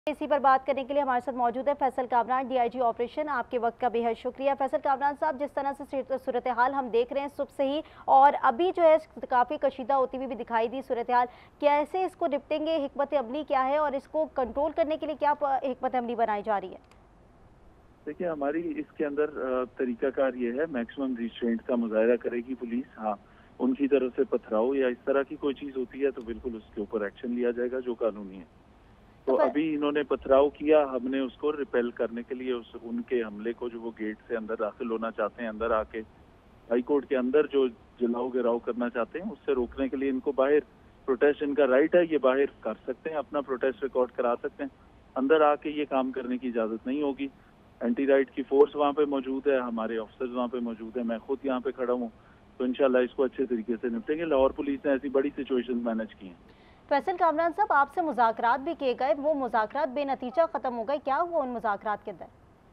इसी पर बात करने के लिए हमारे साथ मौजूद है फैसल कामरान, डीआईजी ऑपरेशन। आपके वक्त का बेहद शुक्रिया। फैसल कामरान साहब, जिस तरह से सूरत हाल हम देख रहे हैं सुबह से ही, और अभी जो है काफ़ी कशीदा होती हुई भी दिखाई दी सूरत हाल, कैसे इसको निपटेंगे, हिकमत अमली क्या है और इसको कंट्रोल करने के लिए क्या हिकमत अमली बनाई जा रही है? देखिए, हमारी इसके अंदर तरीकाकार ये है, मैक्सिमम रिस्ट्रेंट का मुजाहरा करेगी पुलिस। हाँ, उनकी तरफ से पथराव या इस तरह की कोई चीज होती है तो बिल्कुल उसके ऊपर एक्शन लिया जाएगा जो कानूनी है। तो अभी इन्होंने पथराव किया, हमने उसको रिपेल करने के लिए उनके हमले को, जो वो गेट से अंदर दाखिल होना चाहते हैं, अंदर आके हाई कोर्ट के अंदर जो जलाओ गिराव करना चाहते हैं, उससे रोकने के लिए इनको बाहर प्रोटेस्ट, इनका राइट है, ये बाहर कर सकते हैं, अपना प्रोटेस्ट रिकॉर्ड करा सकते हैं। अंदर आके ये काम करने की इजाजत नहीं होगी। एंटी राइट की फोर्स वहाँ पे मौजूद है, हमारे ऑफिसर्स वहाँ पे मौजूद है, मैं खुद यहाँ पे खड़ा हूँ। तो इंशाल्लाह इसको अच्छे तरीके से निपटेंगे। लाहौर पुलिस ने ऐसी बड़ी सिचुएशन मैनेज की हैं। फैसल कामरान साहब, आपसे मुज़ाकरात भी किए गए, वो मुज़ाकरात बेनतीजा खत्म हो गए, क्या हुआ उन मुज़ाकरात के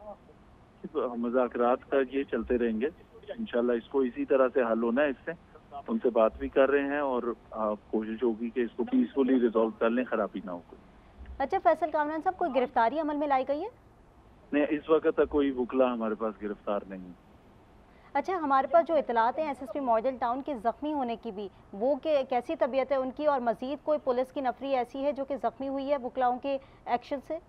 अंदर? मुज़ाकरात का ये चलते रहेंगे इंशाल्लाह, इसको इसी तरह से हल होना है। इससे उनसे बात भी कर रहे हैं और कोशिश होगी कि इसको पीसफुली रिजॉल्व कर लें, खराबी ना हो कोई। अच्छा फैसल कामरान साहब, कोई गिरफ्तारी अमल में लाई गई है? नहीं, इस वक्त तक कोई वकला हमारे पास गिरफ्तार नहीं। अच्छा, हमारे पास जो इतलात हैं एसएसपी मॉडल टाउन के ज़ख्मी होने की भी, वो कैसी तबीयत है उनकी, और मज़ीद कोई पुलिस की नफरी ऐसी है जो कि ज़ख्मी हुई है वकलाओं के एक्शन से?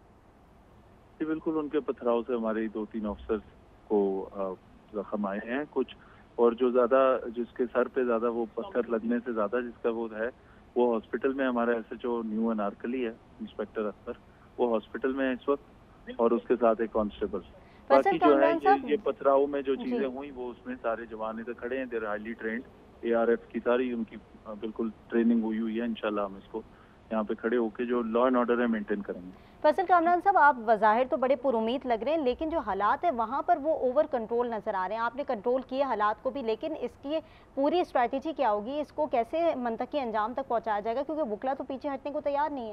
जी बिल्कुल, उनके पथराव से हमारे 2-3 ऑफिसर्स को जख्म आए हैं कुछ, और जो ज्यादा, जिसके सर पे ज्यादा वो पत्थर लगने से ज्यादा जिसका वो है, वो हॉस्पिटल में, हमारा एसएचओ न्यू अनारकली है, इंस्पेक्टर अख्तर, वो हॉस्पिटल में है इस वक्त, और उसके साथ एक कांस्टेबल। बाकी जो है ये पथराव में जो चीजें हुई, वो उसमें सारे जवान इधर खड़े हैं, देर हाईली ट्रेंड, एआरएफ की सारी उनकी बिल्कुल ट्रेनिंग हुई है। इंशाल्लाह हम इसको यहाँ पे खड़े होकर जो लॉ एंड ऑर्डर है मेंटेन करेंगे। फैसल कामरान साहब, आप बज़ाहिर तो बड़े पुरुमीद लग रहे हैं, लेकिन जो हालात है वहाँ पर वो ओवर कंट्रोल नजर आ रहे हैं। आपने कंट्रोल किए हालात को भी, लेकिन इसकी पूरी स्ट्रैटेजी क्या होगी, इसको कैसे मंतकी अंजाम तक पहुँचाया जाएगा, क्योंकि वकला तो पीछे हटने को तैयार नहीं है।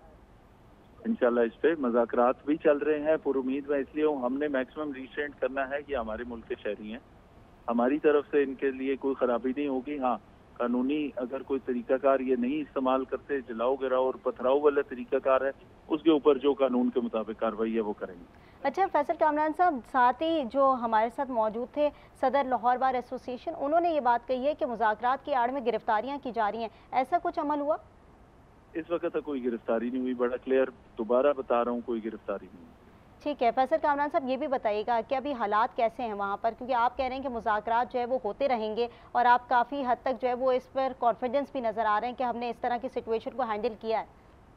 इंशाल्लाह इस पे मुज़ाकरात भी चल रहे हैं, पुरुमीद में इसलिए हमने मैक्सिमम रिस्ट्रेंट करना है कि हमारे मुल्क के शहरी हैं, हमारी तरफ से इनके लिए कोई खराबी नहीं होगी। हाँ, कानूनी अगर कोई तरीकाकार ये नहीं इस्तेमाल करते, जलाओ गिराओ और पथराव वाला तरीकाकार है, उसके ऊपर जो कानून के मुताबिक कार्रवाई है वो करेंगे। अच्छा फैसल कामरान साहब, साथ ही जो हमारे साथ मौजूद थे सदर लाहौर बार एसोसिएशन, उन्होंने ये बात कही है कि मुज़ाकरात की आड़ में गिरफ्तारियां की जा रही हैं, ऐसा कुछ अमल हुआ? इस वक्त तक कोई गिरफ्तारी नहीं हुई, बड़ा क्लियर दोबारा बता रहा हूँ, कोई गिरफ्तारी नहीं हुई। ठीक है। फैसल कामरान साहब, ये भी बताइएगा कि अभी हालात कैसे हैं वहाँ पर, क्योंकि आप कह रहे हैं कि मुज़ाकरात जो है वो होते रहेंगे, और आप काफ़ी हद तक जो है वो इस पर कॉन्फिडेंस भी नज़र आ रहे हैं कि हमने इस तरह की सिचुएशन को हैंडल किया है।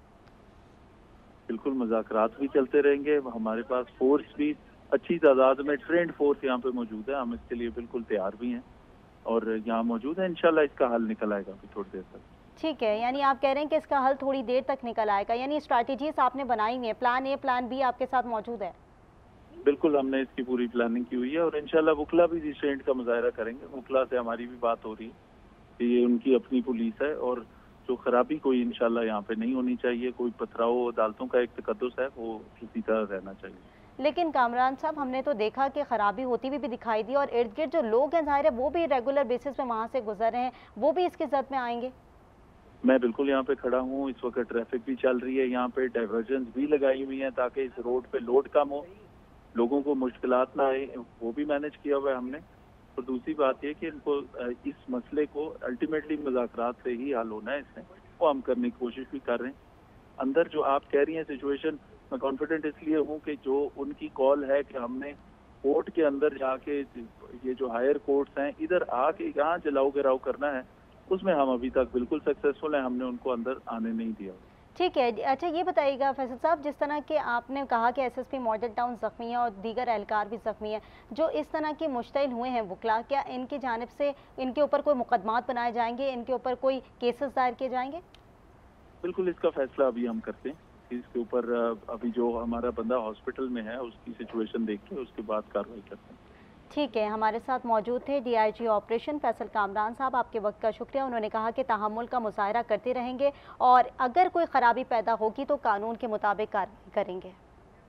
बिल्कुल, मुज़ाकरात भी चलते रहेंगे, हमारे पास फोर्स भी अच्छी तादाद में ट्रेंड फोर्स यहाँ पे मौजूद है, हम इसके लिए बिल्कुल तैयार भी हैं और यहाँ मौजूद है। इंशाल्लाह इसका हल निकल आएगा अभी थोड़ी देर तक। ठीक है, यानी आप कह रहे हैं कि इसका हल थोड़ी देर तक निकल आएगा, यानी स्ट्रैटेजीज आपने बनाई हुई है, प्लान ए प्लान बी आपके साथ मौजूद है? बिल्कुल, हमने इसकी पूरी प्लानिंग की हुई है और इंशाल्लाह वकला भी रिस्ट्रेंट का मुजाहरा करेंगे। वकला से हमारी भी बात हो रही है कि ये उनकी अपनी पुलिस है और जो खराबी कोई इंशाल्लाह यहाँ पे नहीं होनी चाहिए, कोई पथराव, अदालतों का एक तकद्दुस है, वो इसी तरह रहना चाहिए। लेकिन कामरान साहब, हमने तो देखा कि खराबी होती हुई भी दिखाई दी, और इर्द गिर्द जो लोग हैं जाहिर है वो भी रेगुलर बेसिस पे वहाँ से गुजर रहे हैं, वो भी इसकी जद में आएंगे। मैं बिल्कुल यहाँ पे खड़ा हूँ, इस वक्त ट्रैफिक भी चल रही है, यहाँ पे डाइवर्जन भी लगाई हुई है ताकि इस रोड पे लोड कम हो, लोगों को मुश्किलात ना आए, वो भी मैनेज किया हुआ है हमने। और दूसरी बात ये कि इनको इस मसले को अल्टीमेटली मुज़ाकरात से ही हल होना है, इसमें वो हम करने की कोशिश भी कर रहे हैं। अंदर जो आप कह रही हैं सिचुएशन, मैं कॉन्फिडेंट इसलिए हूँ कि जो उनकी कॉल है कि हमने कोर्ट के अंदर जाके, ये जो हायर कोर्ट्स हैं, इधर आके यहाँ जलाओ गिराव करना है, उसमें हम अभी तक बिल्कुल सक्सेसफुल हैं, हमने उनको अंदर आने नहीं दिया। ठीक है। अच्छा ये बताइएगा फैसल साहब, जिस तरह के आपने कहा कि एसएसपी मॉडल टाउन ज़ख्मी है और दीगर एहलकार भी ज़ख्मी है, जो इस तरह के मुश्तिल हुए हैं वकला, क्या इनकी जानिब से इनके ऊपर कोई मुकदमात बनाए जाएंगे, इनके ऊपर कोई केसेस दायर किए जाएंगे? बिल्कुल, इसका फैसला अभी हम करते हैं, इसके ऊपर अभी जो हमारा बंदा हॉस्पिटल में है उसकी सिचुएशन देख के उसके बाद कार्रवाई करते हैं। ठीक है, हमारे साथ मौजूद थे डीआईजी ऑपरेशन फैसल कामरान साहब, आपके वक्त का शुक्रिया। उन्होंने कहा कि तहम्मुल का मुजाहरा करते रहेंगे और अगर कोई ख़राबी पैदा होगी तो कानून के मुताबिक कार्रवाई करेंगे।